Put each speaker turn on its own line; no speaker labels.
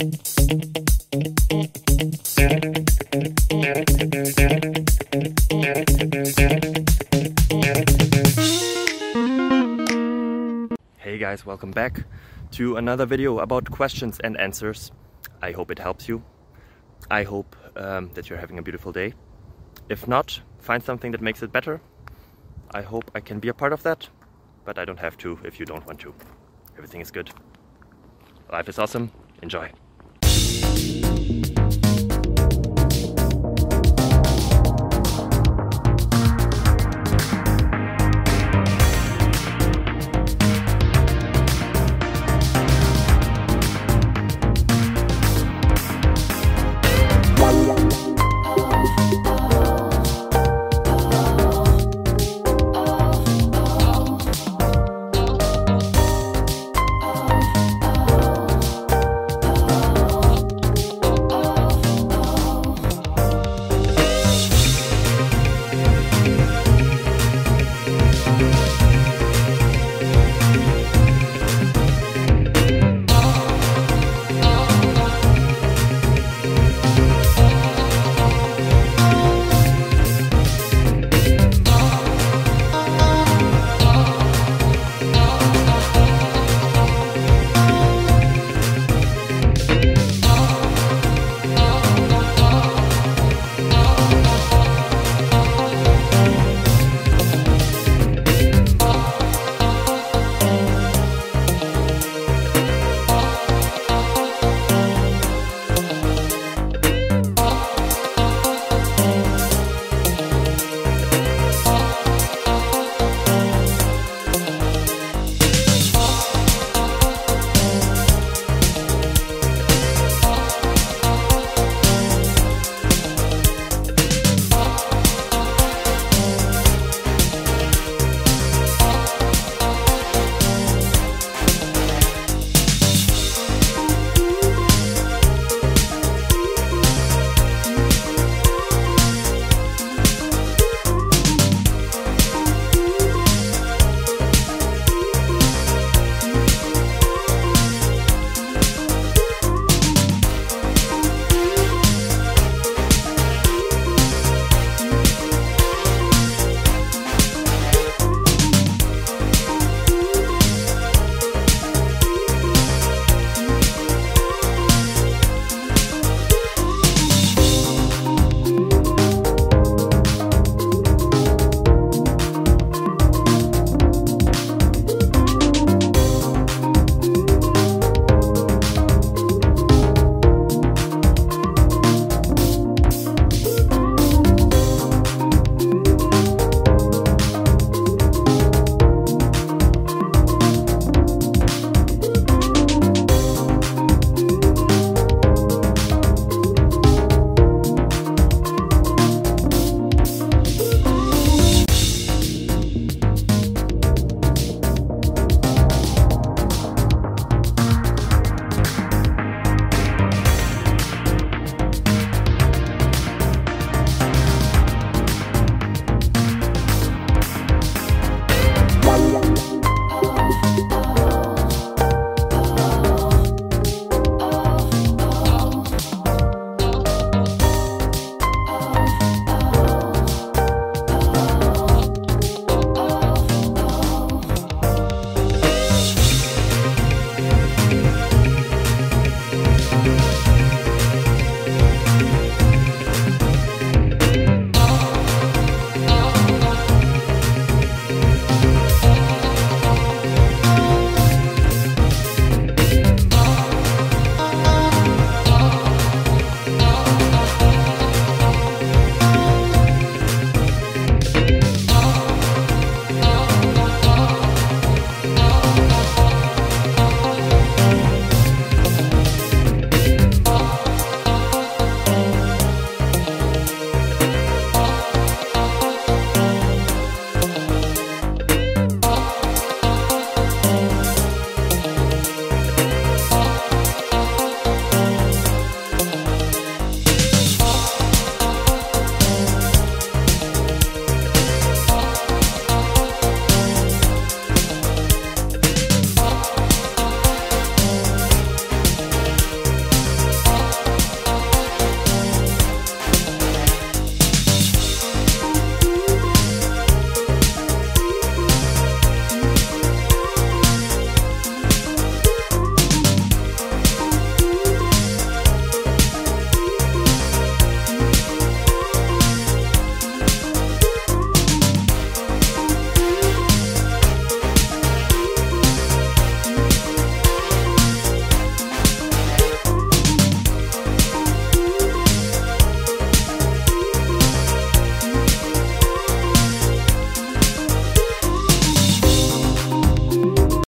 Hey guys, welcome back to another video about questions and answers. I hope it helps you. I hope that you're having a beautiful day. If not, find something that makes it better. I hope I can be a part of that, but I don't have to if you don't want to. Everything is good. Life is awesome. Enjoy.